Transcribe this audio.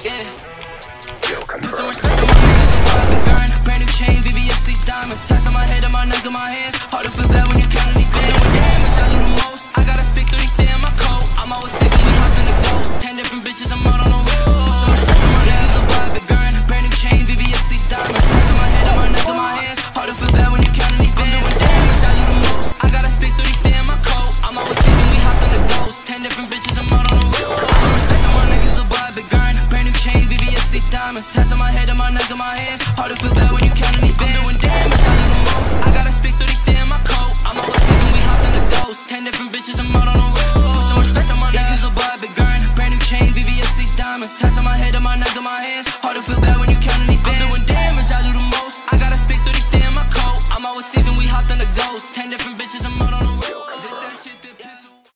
Yeah. Put some respect on my niggas, I'm private burn. Brand new chain, VVS 6 diamonds. Tats on my head, on my neck, on my hands. Hard to feel bad when you're counting these bands. With damage, I do the most. I gotta stick through these, stay in my coat. I'm always 6 when we hopped in the ghost. 10 different bitches, I'm out on the road. Put some respect on my niggas, I'm private burn. Brand new chain, VVS 6 diamonds. Tats on my head, on my neck, on my hands. Hard to feel bad when you're counting these bands. I'm doing damage, I do the most. I gotta stick through these, stay in my coat. I'm always 6 when we hopped in the ghost. 10 different bitches, I'm out on the road. Put some respect on my niggas, I'm private burn. Brand new chain, VVS 6 diamonds. Tats on my head, on my neck, on my hands. Hard to feel